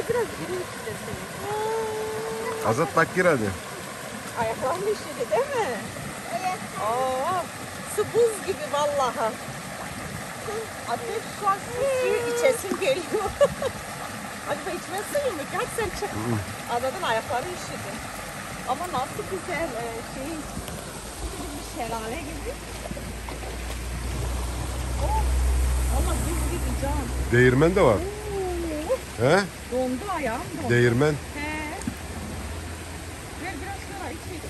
biraz iri üşüdesiniz. Azat bak gir hadi. Ayaklarım üşüdü değil mi? Evet. Aa, su buz gibi vallahi. Ateş şu an suyu içesim geliyor. Acaba içme suyu mu? Kaç sen çık. Azad'ın ayakları üşüdü. Ama nasıl güzel bir şelale gibi. Oh, ama buz gibi can. Değirmen de var. He? Dondu ayağım dondu. Değirmen. He. Ver biraz sonra iç.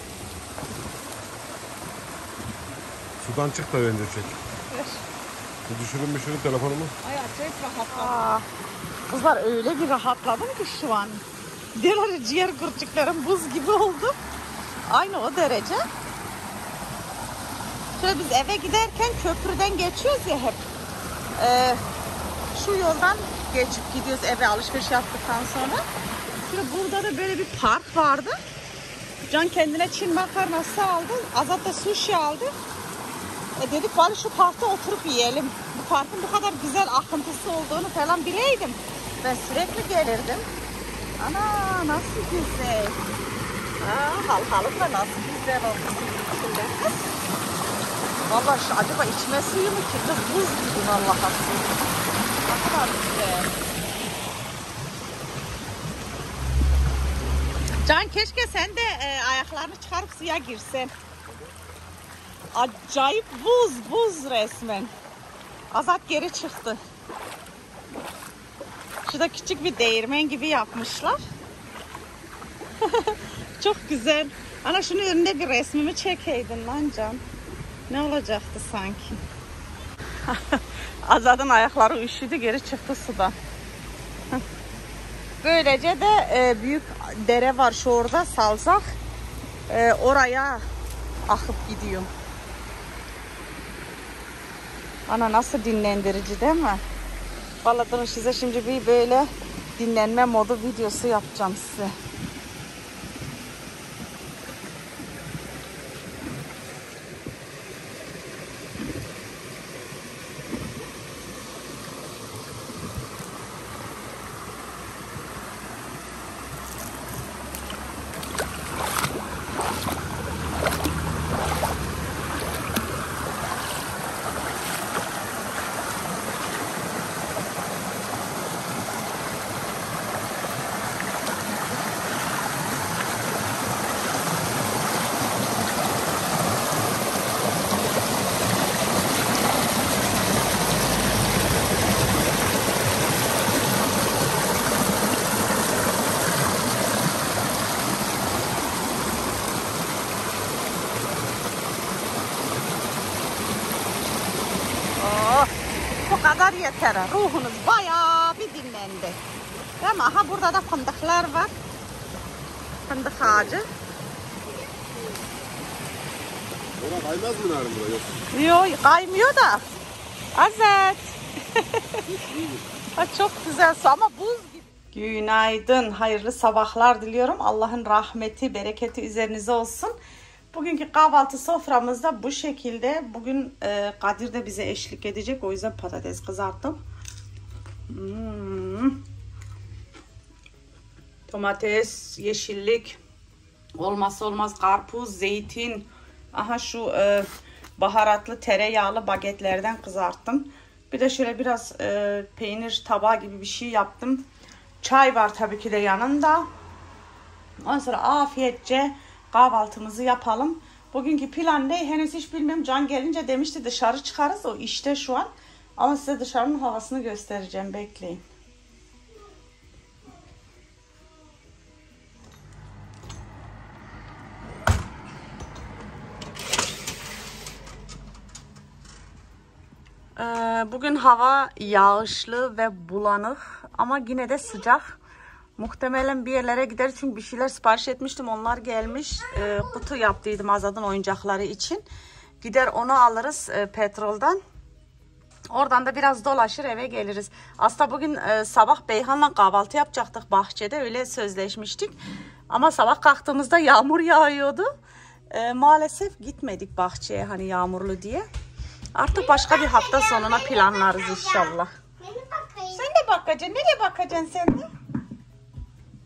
Sudan çık da önce çek. Ver. Düşürün telefonumu. Ay acayip rahatladım. Kızlar öyle bir rahatladım ki şu an. Diğer ciğer kurçuklarım buz gibi oldu. Aynı o derece. Şöyle biz eve giderken köprüden geçiyoruz ya hep. Şu yoldan geçip gidiyoruz eve alışveriş yaptıktan sonra. Şimdi burada da böyle bir park vardı. Can kendine Çin makarnası aldı. Azat da sushi aldı. Dedik bari şu parkta oturup yiyelim. Bu parkın bu kadar güzel akıntısı olduğunu falan bileydim. Ben sürekli gelirdim. Ana nasıl güzel. Halkalık da nasıl güzel olmuş içinde. Vallahi şu acaba içme suyu mu ki? Buz gibi vallahi su. Ne kadar güzel. Can keşke sen de ayaklarını çıkarıp suya girsen. Acayip buz resmen. Azat geri çıktı. Şurada küçük bir değirmen gibi yapmışlar. Çok güzel. Ana şunun önünde bir resmimi çekeydin lan Can. Ne olacaktı sanki? Azat'ın ayakları üşüdü, geri çıktı sudan. Böylece de büyük dere var şu orada, Salzak. Oraya akıp gidiyor. Ana nasıl dinlendirici değil mi? Vallahi durun size şimdi bir böyle dinlenme modu videosu yapacağım size. Bu kadar yeter. Ruhunuz bayağı bir dinlendi. Değil mi? Aha burada da fındıklar var. Fındık ağacı. Ona kaymaz mı narin buraya? Yok kaymıyor da. Azat. Çok güzel su ama buz gibi. Günaydın. Hayırlı sabahlar diliyorum. Allah'ın rahmeti, bereketi üzerinize olsun. Bugünkü kahvaltı soframızda bu şekilde. Bugün Kadir de bize eşlik edecek. O yüzden patates kızarttım. Domates, yeşillik, olmazsa olmaz karpuz, zeytin. Aha şu baharatlı tereyağlı bagetlerden kızarttım. Bir de şöyle biraz peynir tabağı gibi bir şey yaptım. Çay var tabii ki de yanında. Ondan sonra afiyetçe kahvaltımızı yapalım. Bugünkü plan ne? Henüz hiç bilmiyorum. Can gelince demişti dışarı çıkarız. O işte şu an. Ama size dışarının havasını göstereceğim. Bekleyin. Bugün hava yağışlı ve bulanık. Ama yine de sıcak. Muhtemelen bir yerlere gider çünkü bir şeyler sipariş etmiştim. Onlar gelmiş. Kutu yaptıydım Azad'ın oyuncakları için. Gider onu alırız petrolden. Oradan da biraz dolaşır eve geliriz. Aslında bugün sabah Beyhan'la kahvaltı yapacaktık bahçede. Öyle sözleşmiştik. Ama sabah kalktığımızda yağmur yağıyordu. Maalesef gitmedik bahçeye hani yağmurlu diye. Artık başka bir hafta sonuna planlarız inşallah. Sen de bakacaksın. Nereye bakacaksın sen de?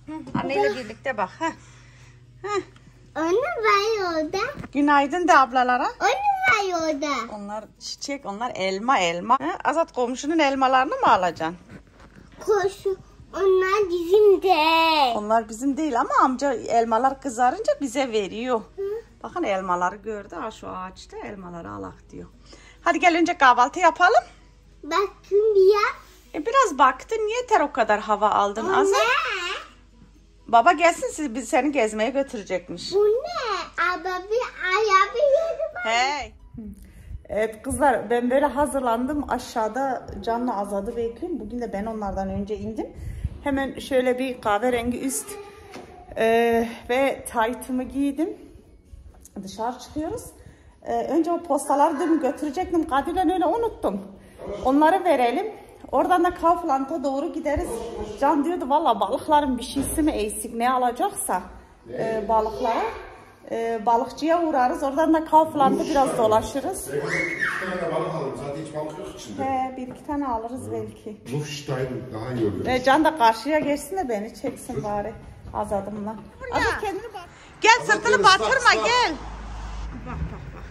Anneyle birlikte bak. Onu var orada. Günaydın de ablalara. Onu var orada. Onlar çiçek, onlar elma. Azat komşunun elmalarını mı alacaksın? Koşu. Onlar bizim de. Onlar bizim değil ama amca elmalar kızarınca bize veriyor. Bakın elmaları gördü. Ha, şu ağaçta elmaları alak diyor. Hadi gel önce kahvaltı yapalım. Bakın bir ya. Biraz baktın, yeter o kadar hava aldın Azat. Ne? Baba gelsin, biz seni gezmeye götürecekmiş. Bu ne? Abi ayağı bir yeri var. Hey. Evet kızlar, ben böyle hazırlandım. Aşağıda Can'la Azad'ı bekliyorum. Bugün de ben onlardan önce indim. Hemen şöyle bir kahverengi üst ve taytımı giydim. Dışarı çıkıyoruz. Önce o postaları dün götürecektim. Kadir'le öyle unuttum. Onları verelim. Oradan da Kaufland'a doğru gideriz. Can diyordu valla balıkların bir şeysi mi eksik, ne alacaksa balıklara. Balıkçıya uğrarız. Oradan da Kaufland'da biraz dolaşırız. Bir tane balık alırım. Zaten hiç balık yok içinde. He, bir iki tane alırız belki. Lufstein daha iyi oluyor. Can da karşıya geçsin de beni çeksin bari Azad'ımla. Azad kendini bak. Gel sırtını batırma gel. Bak.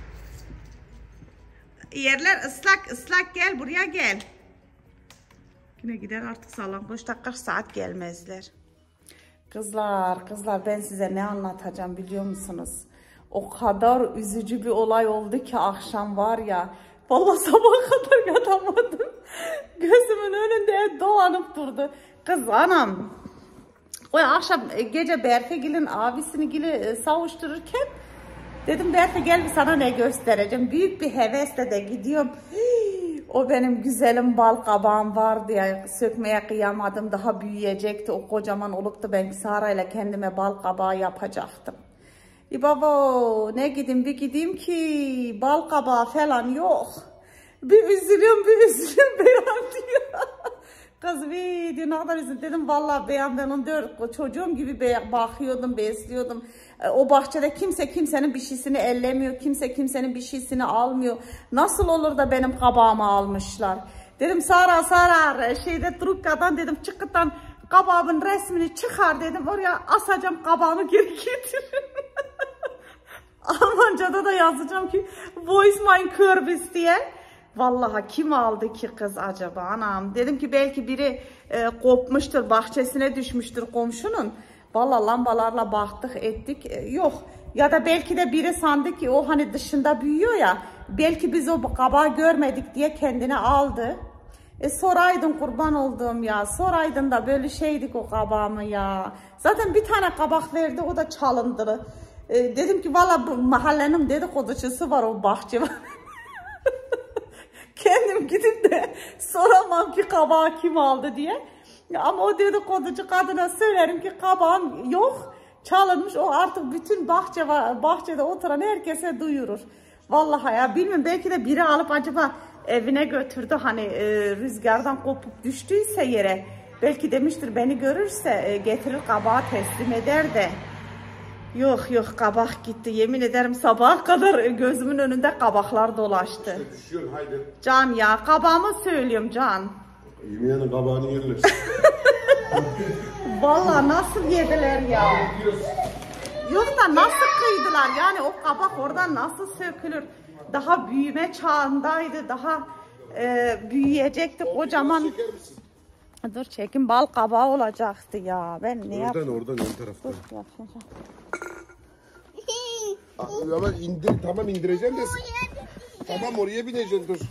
Yerler ıslak gel buraya gel. Yine gider artık sallangoç dakika saat gelmezler. Kızlar ben size ne anlatacağım biliyor musunuz? O kadar üzücü bir olay oldu ki akşam var ya. Vallahi sabaha kadar yatamadım. Gözümün önünde dolanıp durdu. Kız anam. O akşam gece Berfegil'in abisini savuştururken dedim Berfe gel bir sana ne göstereceğim. Büyük bir hevesle de gidiyorum. O benim güzelim bal kabağım vardı ya, sökmeye kıyamadım, daha büyüyecekti, o kocaman olup da ben Sara'yla kendime bal kabağı yapacaktım. Baba ne gideyim ki bal kabağı falan yok. Bir üzülüyorum beyan diyor. Kız diyor ne kadar üzüldüm. Dedim vallahi beyan, ben onu diyor çocuğum gibi bakıyordum, besliyordum. O bahçede kimse kimsenin bir şeysini ellemiyor. Kimse kimsenin bir şeysini almıyor. Nasıl olur da benim kabağımı almışlar. Dedim Sara şeyde Trukka'dan dedim çıkıtan kabağımın resmini çıkar dedim. Oraya asacağım, kabağımı geri getiririm. Almanca'da da yazacağım ki Voice mein Kürbis diye. Vallahi kim aldı ki kız acaba anam. Dedim ki belki biri kopmuştur, bahçesine düşmüştür komşunun. Vallahi lambalarla baktık ettik, yok. Ya da belki de biri sandı ki o hani dışında büyüyor ya. Belki biz o kabağı görmedik diye kendine aldı. Soraydın kurban olduğum ya. Soraydın da böyle şeydik o kabağımı ya. Zaten bir tane kabak verdi, o da çalındı. Dedim ki vallahi bu mahallenin dedikoducusu var, o bahçe var. Kendim gidip de soramam ki kabağı kim aldı diye. Ama o dedikoducu kadına söylerim ki kabağım yok, çalınmış. O artık bütün bahçede oturan herkese duyurur. Vallahi ya bilmiyorum, belki de biri alıp acaba evine götürdü. Hani rüzgardan kopup düştüyse yere. Belki demiştir beni görürse getirir kabağı teslim eder de. Yok kabak gitti. Yemin ederim sabaha kadar gözümün önünde kabaklar dolaştı. Düşüyorsun haydi. Can ya, kabağımı söylüyorum Can. Yemeğinin kabağını yerler. Vallahi nasıl yediler ya. Yok da nasıl kıydılar yani, o kabak oradan nasıl sökülür. Daha büyüme çağındaydı, daha büyüyecekti kocaman. Dur çekin, bal kabağı olacaktı ya. Ben ne yapayım? Oradan ön taraftan. Dur yapacağım. Ama tamam indireceğim de. Tamam oraya bineceksin dur.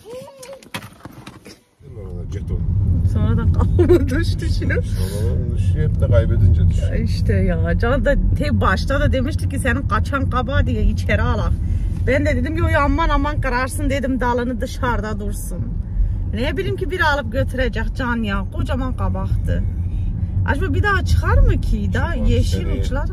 Jeton. Sonradan kafama düştü şimdi. Sonradan düşüyor, hep de kaybedince düşüyor. İşte ya, Can da başta da demişti ki senin kaçan kabağı diye içeri alak. Ben de dedim ki aman kırarsın dedim, dalını dışarıda dursun. Ne bileyim ki biri alıp götürecek Can ya, kocaman kabaktı. Acaba bir daha çıkar mı ki? Daha yeşil seneye uçlar.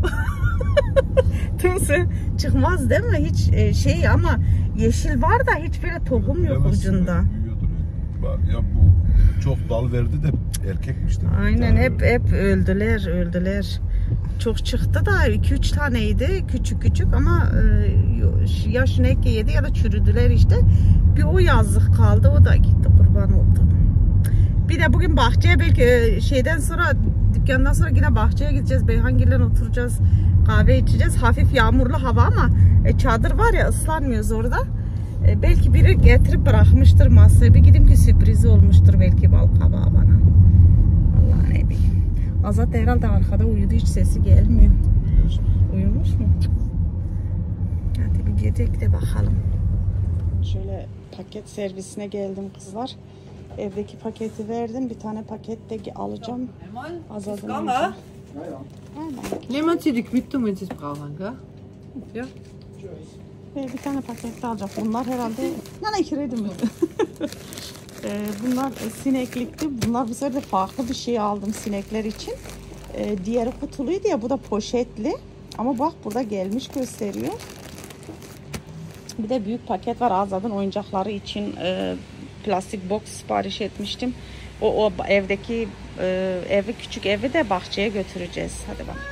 Tümse çıkmaz değil mi? Hiç şey ama yeşil var da hiç böyle tohum yok ucunda. Ya bu çok dal verdi de erkekmişti. Aynen, hep öldüler. Çok çıktı da 2-3 taneydi küçük ama ya şuneke yedi ya da çürüdüler işte. Bir o yazlık kaldı, o da gitti, kurban oldu. Bir de bugün bahçeye belki şeyden sonra Dükkandan sonra yine bahçeye gideceğiz. Beyhangil'den oturacağız. Kahve içeceğiz. Hafif yağmurlu hava ama çadır var ya, ıslanmıyoruz orada. Belki biri getirip bırakmıştır masaya. Bir gideyim ki sürprizi olmuştur belki bal kabağı bana. Allah ne bileyim. Azat herhalde arkada uyudu, hiç sesi gelmiyor. Uyumuş mu? Hadi bir gidelim de bakalım. Şöyle paket servisine geldim kızlar. Evdeki paketi verdim. Bir tane paket de alacağım. Azad'ın. Mama? Neem maar die mit, du willst es brauchen, gell? Ja. Bir tane paket de alacağım. Bunlar herhalde... Nana kireydi mi? Bunlar sineklikti. Bunlar bu sefer de farklı bir şey aldım sinekler için. Diğeri kutuluydu ya, bu da poşetli. Ama bak burada gelmiş gösteriyor. Bir de büyük paket var Azad'ın oyuncakları için. Plastik box sipariş etmiştim. O evdeki evi, küçük evi de bahçeye götüreceğiz. Hadi bak.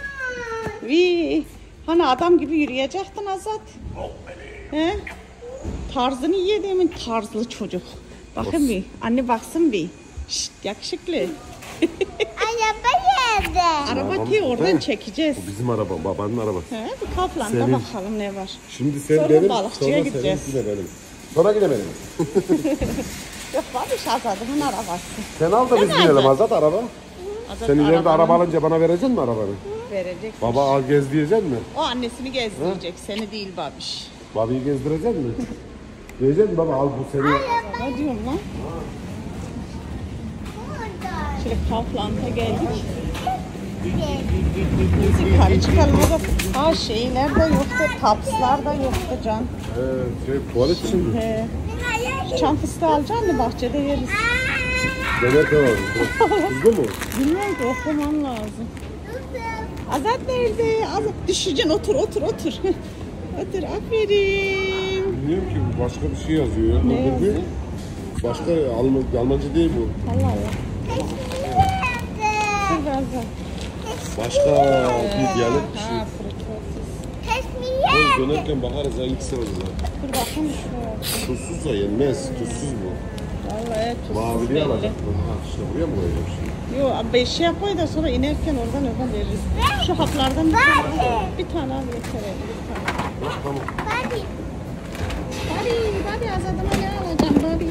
Hani adam gibi yürüyecektin Azat. He? Tarzını yediğimin tarzlı çocuk. Bakın bir. Anne baksın bir. Şşt, yakışıklı. Araba yedi. Araba ki oradan çekeceğiz. Bu bizim araba, babanın arabası. He, bir Kaplan'da Senin. bakalım ne var. Şimdi sen Sonra benim, balıkçıya sonra gideceğiz. senin, yine benim. Sonra yine benim. Yok varmış Azad'ın arabası. Sen al da biz Değil mi binelim Azat? Azat araba. Azat Sen ileride arabanın araba alınca bana vereceksin mi arabanı? verecek. Baba al gez diyecek mi? O annesini gezdirecek, seni değil babiş. Babayı gezdirecek mi? Diyecek mi baba al bu seni. Ne diyorum lan? Şöyle Kaplan'da geldik. Biz yukarı çıkalım. Ha şeyler de yoktu, tapslar da yoktu Can. Tuvalet için mi? Çam fıstığı alacaksın mı, bahçede yeriz. Demek var. Tuzlu mu? Bilmiyorum ki, okuman lazım. Azat nerede? Azat düşeceksin, otur. Otur, aferin. Bilmiyorum ki başka bir şey yazıyor. Ne Öbür yazıyor? bir- Başka Almanca değil bu. Allah Allah. Dur biraz daha. Başka bir diyalekt bir şey. Ha, frikörtüs. Biz dönerken bakarız hangisi olacak. Dur bakayım şuraya. Tuzsuz da yenmez. Tuzsuz bu. Vallahi tuzsuz Maviliği belli. alacak. Ha, işte buraya mı koyacağım şimdi? Yo, beşiğe koy da sonra inerken oradan veririz. Şu haplardan bir tane al yeter. Bir tane. Tamam. Babi Azad'ıma ne alacağım Babi?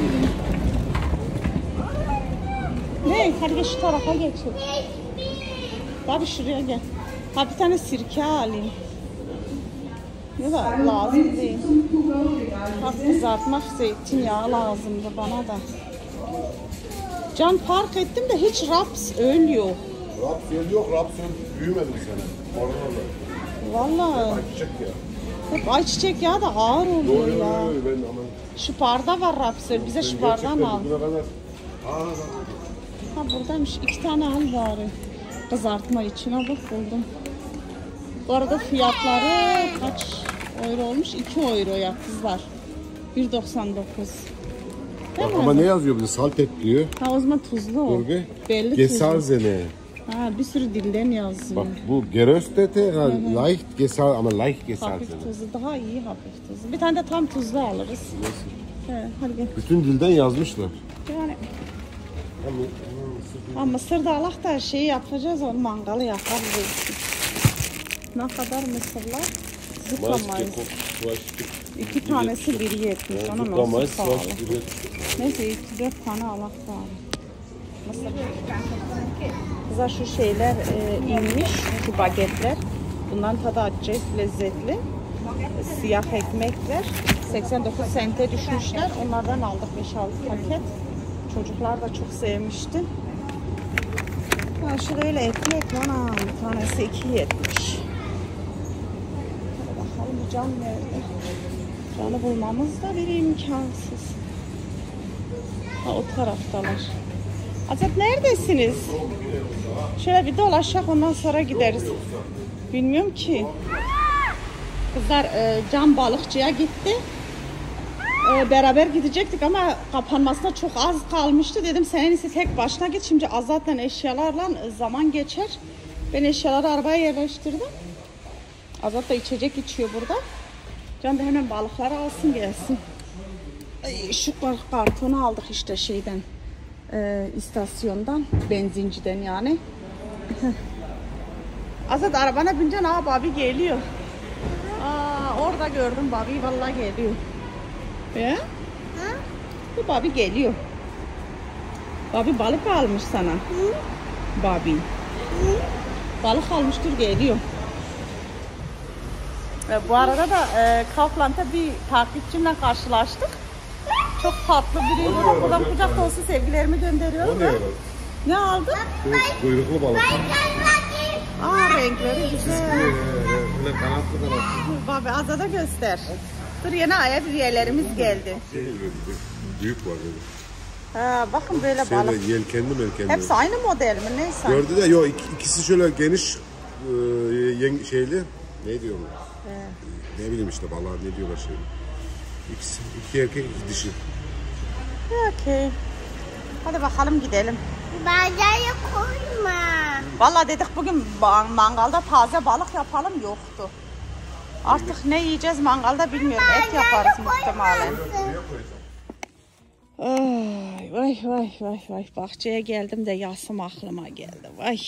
Ne? Hadi gel şu tarafa geçelim. Babi şuraya gel. Ha bir tane sirke alayım. Ne da lazım değil. Ha kızartmak zeytinyağı lazımdı bana da. Can fark ettim de hiç raps öl yok. Rapsiyel yok. Rapsiyel büyümedi bu sene. Vallahi Çiçek ya. hep ayçiçek yağı da ağır oluyor ya. Ben aman. Şu barda var rapsöl. Bize şu bardan al. Bugüne kadar. Ha buradaymış. 2 tane al bari. Kızartma için bak buldum. Bu arada fiyatları kaç euro olmuş? 2 euroya kızlar. 1.99. Değil mi? Ama ne yazıyor bize? Salt et diyor. Ha o zaman tuzlu o. Dur bir. Belli tuzlu. Gesazene. Ha bir sürü dilden yazıyor. Bak bu geröstete, leicht gesal ama leicht Hafif gesazene. tuzlu. Daha iyi hafif tuzlu. Bir tane de tam tuzlu alırız. He, hadi gel. Bütün dilden yazmışlar. Yani ama mısır da alak da şeyi yapacağız, onu mangalı yaparız. Ne kadar mısırlar? Zıplamayız. 2 tanesi 1.70. Ona nasıl pahalı? Neyse 2-4 tane alak var. Mısır. Kıza şu şeyler inmiş, şu bagetler. Bundan tadı acayip lezzetli. Siyah ekmekler. 89 sente düşmüşler. Onlardan aldık 5-6 paket. Çocuklar da çok sevmişti. Ha, şurada öyle ekmek var. Bir tanesi 2.70. Hadi bakalım bu Can nerede? Can'ı bulmamız da bir imkansız. Ha o taraftalar. Azat neredesiniz? Şöyle bir dolaşak ondan sonra gideriz. Bilmiyorum ki. Kızlar Can balıkçıya gitti. Beraber gidecektik ama kapanmasına çok az kalmıştı. Dedim sen en iyisi tek başına git. Şimdi Azat'la eşyalarla zaman geçer. Ben eşyaları arabaya yerleştirdim. Azat da içecek içiyor burada. Can da hemen balıkları alsın gelsin. Şu kartonu aldık işte şeyden. İstasyondan, benzinciden yani. Azat arabana bineceksin. Aa Babi geliyor. Aa orada gördüm Babi vallahi geliyor. Ya? Ha? Bu Babi geliyor. Babi balık almış sana. Hı? Babi. Hı? Balık almıştır geliyor. Bu arada da Kaufland'da bir takipçimle karşılaştık. Çok tatlı biriydi. Buradan kucak dolusu sevgilerimi gönderiyorum. O ne Ben. yarar? Ne aldın? Kuyruklu balık. Aa renkleri güzel. Böyle kanatlı kanatlı. Babi Azat'a göster. Dur yine ayak üyelerimiz geldi. Büyük var böyle. Ha, bakın böyle balık. Şöyle yelkenli melkenli. Hepsi aynı model mi? Neyse. Gördü de yok ikisi şöyle geniş şeyli. Ne diyorlar? Ne bileyim işte balığa ne diyorlar şeyli. İkisi, iki erkek iki dişi. Okey. Hadi bakalım gidelim. Bacağı koyma. Vallahi dedik bugün mangalda taze balık yapalım yoktu. Artık ne yiyeceğiz mangalda bilmiyorum. Et yaparız muhtemelen. Ay, vay vay vay vay. Bahçeye geldim de yasım aklıma geldi. Vay.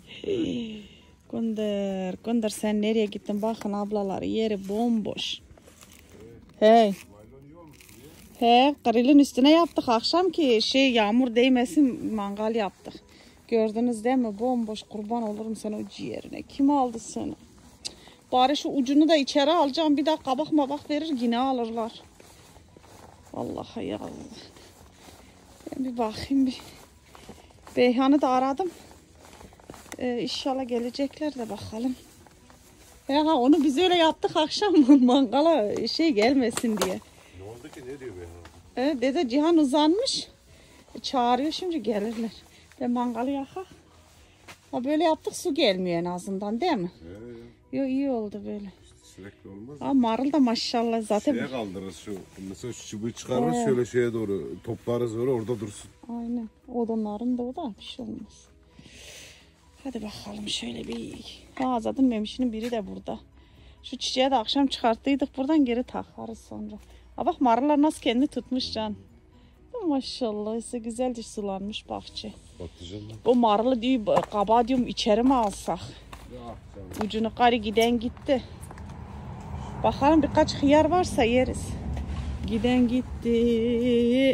Gündür sen nereye gittin? Bakın ablalar yeri bomboş. Hey. He, grillin üstüne yaptık akşam ki yağmur değmesin mangal yaptık. Gördünüz değil mi? Bomboş kurban olurum sen o ciğerine. Kim aldı seni? Cık, bari şu ucunu da içeri alacağım. Bir daha kabak mabak verir yine alırlar. Vallahi ya Allah. Ben bir bakayım bir. Beyhan'ı da aradım. İnşallah gelecekler de bakalım. Ya onu biz öyle yaptık akşam mangala gelmesin diye. Ne oldu ki ne diyor Beyhan? Dede Cihan uzanmış. Çağırıyor şimdi gelirler. Ben mangalı yakak. Ha böyle yaptık su gelmiyor en azından değil mi? Yo iyi oldu böyle. Sürekli olmaz. Ama marul da maşallah zaten. Şeye kaldırırız şu. Mesela şu çubuğu çıkarırız şöyle şeye doğru toplarız öyle orada dursun. Aynen. Odunların da o da bir şey olmaz. Hadi bakalım şöyle bir. Ha zaten memişinin biri de burada. Şu çiçeği de akşam çıkarttıydık buradan geri takarız sonra. Ha bak marullar nasıl kendi tutmuş can. Maşallah ise güzelce sulanmış bahçe. Patlıcan mı? Bu marulu diyor kabağı diyorum içeri mi alsak? Ya canım. Ucunu karı giden gitti. Bakalım birkaç hıyar varsa yeriz. Giden gitti.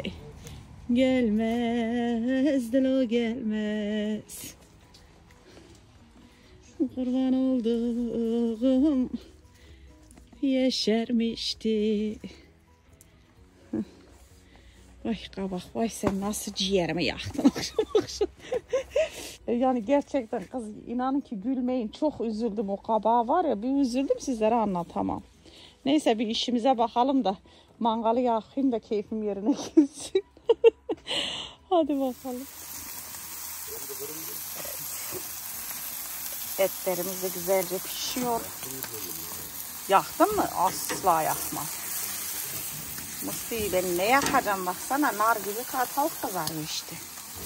Gelmez dilo gelmez. Kurban olduğum yeşermişti. Vay kabak vay sen nasıl ciğerimi yaktın akşam akşam. Yani gerçekten kız inanın ki gülmeyin çok üzüldüm o kabağa var ya bir üzüldüm sizlere anlatamam. Neyse bir işimize bakalım da mangalı yakayım da keyfim yerine gelsin. Hadi bakalım. Etlerimiz de güzelce pişiyor. Yaktın mı? Asla yakmam. Musti ben ne yakacağım baksana nar gibi tavuk kızarıyor işte.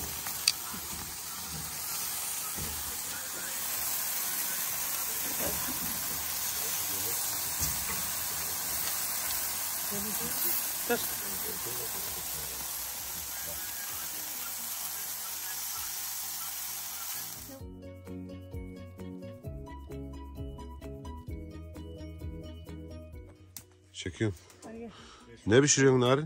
Dur. Çekiyorum. Ne pişiriyorsun Narin?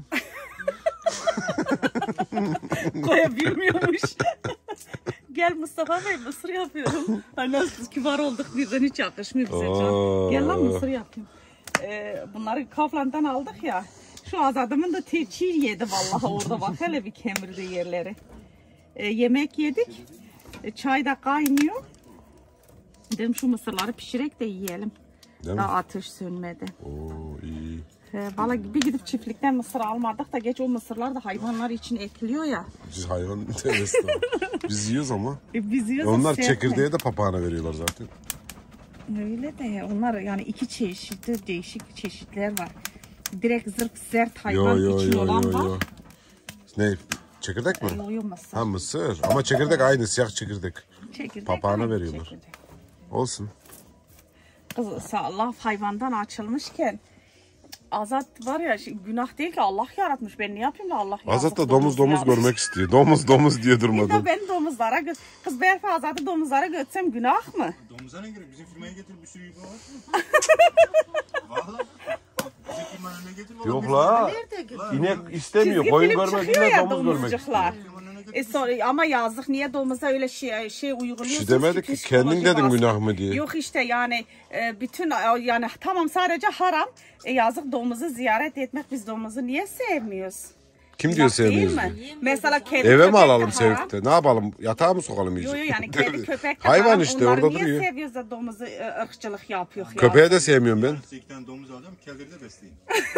Koyabilmiyormuş. Gel Mustafa Bey mısır yapıyorum. Ay nasıl kibar olduk birden hiç yakışmıyor bize can. Gel lan mısır yapayım. Bunları Kaufland'dan aldık ya. Şu Azad'ımın da çiğ yedi vallahi orada bak hele bir kemirdi yerleri. Yemek yedik. Çay da kaynıyor. Dedim şu mısırları pişirek de yiyelim. Değil Daha mi? ateş sönmedi. Oo iyi. Vallahi bir gidip çiftlikten mısır almadık da geç o mısırlar da hayvanlar için ekliyor ya. Biz hayvan tevesi. Biz yiyoruz ama. Biz yiyoruz. Onlar çekirdeğe de papağana veriyorlar zaten. Öyle de onlar yani iki çeşitli değişik çeşitler var. Direkt zırt zert hayvan için olan var. Ne? Çekirdek mi? Yo mısır. Ha mısır. Ama çekirdek aynı siyah çekirdek. Çekirdek Papağana aynı veriyorlar. çekirdek. Olsun. Kız Allah hayvandan açılmışken Azat var ya günah değil ki Allah yaratmış. Ben ne yapayım da Allah yazık. Azat da domuz yaratmış. görmek istiyor. Domuz diye durmadı. Ya ben domuzlara kız Berfe Azat'ı domuzlara götürsem günah mı? Domuza ne gerek? Bizim firmaya getir bir sürü var. Valla. Bizim firmanın önüne getir. vallahi Yok biz- la. İnek istemiyor. Koyun film görmek çıkıyor illa ya domuz görmek istiyor. domuzcuklar. Sonra ama yazık niye domuza öyle şey uyguluyorsunuz? Bir şey demedik ki, psikoloji kendin dedin baskı. günah mı diye. Yok işte yani bütün yani tamam sadece haram. Yazık domuzu ziyaret etmek, biz domuzu niye sevmiyoruz? Kim diyor Günah değil sevmiyoruz mi? diye. Mesela kedi Eve köpek mi de alalım haram. sevkte? Ne yapalım? Yatağa mı sokalım iyice? Yok yani kedi köpek de Hayvan haram. işte Onları orada niye duruyor. seviyoruz da domuzu ırkçılık yapıyor ya? Köpeği de sevmiyorum ben. 8 tane domuz alacağım. Kelleri de besleyin.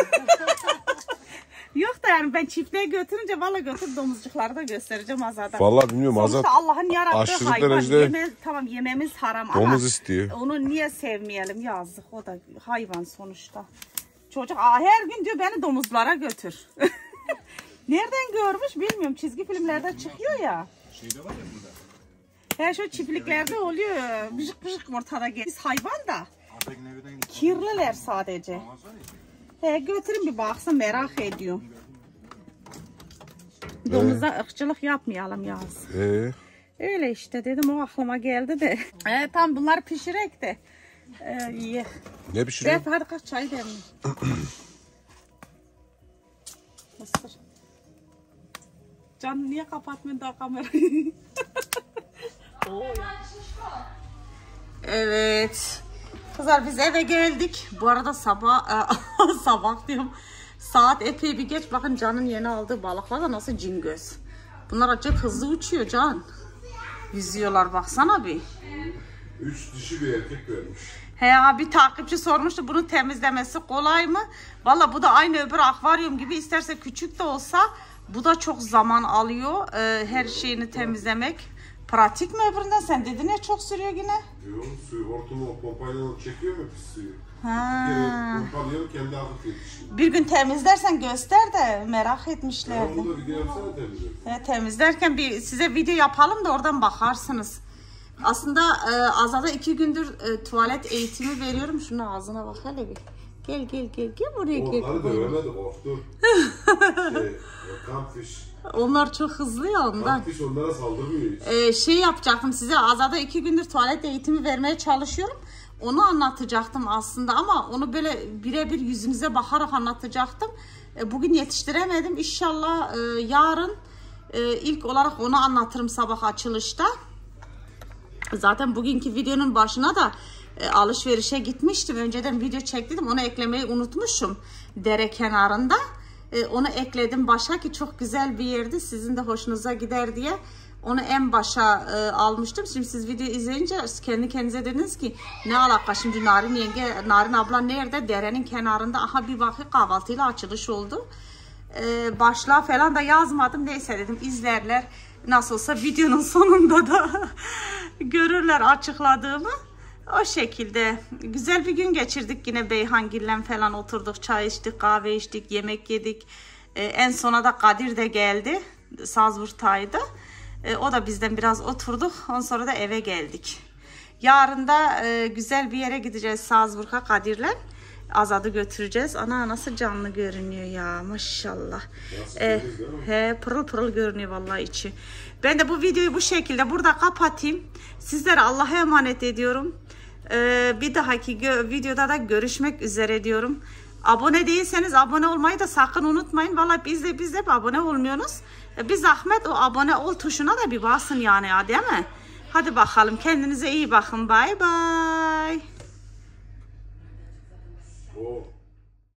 Yok da yani ben çiftliğe götürünce valla götür domuzcukları da göstereceğim Azat'a. Vallahi bilmiyorum Azat. Sonuçta Allah'ın yarattığı aşırı hayvan. derecede Tamam yememiz haram domuz ama istiyor. onu niye sevmeyelim yazık. O da hayvan sonuçta. Çocuk her gün diyor beni domuzlara götür. Nereden görmüş bilmiyorum. Çizgi filmlerde çıkıyor ya. Şeyde var ya burada. Her şey çiftliklerde oluyor. Bıcık bıcık ortada gel. Biz hayvan da Apek'in evinden kirliler sadece. Götürün bir baksın merak ediyorum. Domuza ırkçılık yapmayalım yaz. Öyle işte dedim o aklıma geldi de. Tam bunları pişirek de. Ye. Ne pişiriyor? Hadi kaç çay demle. Mısır. Can niye kapatmıyorsun daha kamerayı? Evet. Kızlar biz eve geldik. Bu arada sabah diyorum. Saat epey bir geç. Bakın Can'ın yeni aldığı balıklar da nasıl cingöz. Bunlar acayip hızlı uçuyor Can. Yüzüyorlar baksana bir. 3 dişi bir erkek vermiş. Bir takipçi sormuştu bunu temizlemesi kolay mı? Valla bu da aynı öbür akvaryum gibi, isterse küçük de olsa bu da çok zaman alıyor. Her şeyini temizlemek. Pratik mi öbüründen? Sen dedin ya çok sürüyor yine. Yok suyu hortumu pompayla çekiyor mu pis suyu? Ha. Bir kere pompalıyor kendi akıtıyor dişi. Bir gün temizlersen göster de merak etmişlerdi. Bunu da video yapsana temizle. Temizlerken bir size video yapalım da oradan bakarsınız. Aslında Azad'a 2 gündür tuvalet eğitimi veriyorum. Şunu ağzına bak hele bir. Gel buraya gel. Onları dövemedik korktu. Kampfish. Onlar çok hızlı ya ondan. Kampfish onlara saldırmıyor hiç. Şey yapacaktım size, Azad'a 2 gündür tuvalet eğitimi vermeye çalışıyorum. Onu anlatacaktım aslında ama onu böyle birebir yüzünüze bakarak anlatacaktım. Bugün yetiştiremedim. İnşallah yarın ilk olarak onu anlatırım sabah açılışta. Zaten bugünkü videonun başına da alışverişe gitmiştim. Önceden video çektim. Onu eklemeyi unutmuşum. Dere kenarında. Onu ekledim başa ki çok güzel bir yerdi. Sizin de hoşunuza gider diye. Onu en başa almıştım. Şimdi siz video izleyince kendi kendinize dediniz ki ne alaka şimdi Narin abla nerede? Derenin kenarında. Aha bir bakın kahvaltıyla açılış oldu. Başlığa falan da yazmadım. Neyse dedim izlerler. Nasıl olsa videonun sonunda da görürler açıkladığımı. O şekilde güzel bir gün geçirdik yine Beyhangil'le falan oturduk, çay içtik, kahve içtik, yemek yedik. En sona da Kadir de geldi, Salzburg'taydı. O da bizden biraz oturduk, ondan sonra da eve geldik. Yarın da güzel bir yere gideceğiz Salzburg'a Kadir'le. Azad'ı götüreceğiz. Ana nasıl canlı görünüyor ya maşallah. Pırıl pırıl görünüyor vallahi içi. Ben de bu videoyu bu şekilde burada kapatayım. Sizlere Allah'a emanet ediyorum. Bir dahaki videoda da görüşmek üzere diyorum. Abone değilseniz abone olmayı da sakın unutmayın. Vallahi biz de abone olmuyorsunuz. Bir zahmet o abone ol tuşuna da bir basın yani ya, değil mi? Hadi bakalım kendinize iyi bakın. Bye bye.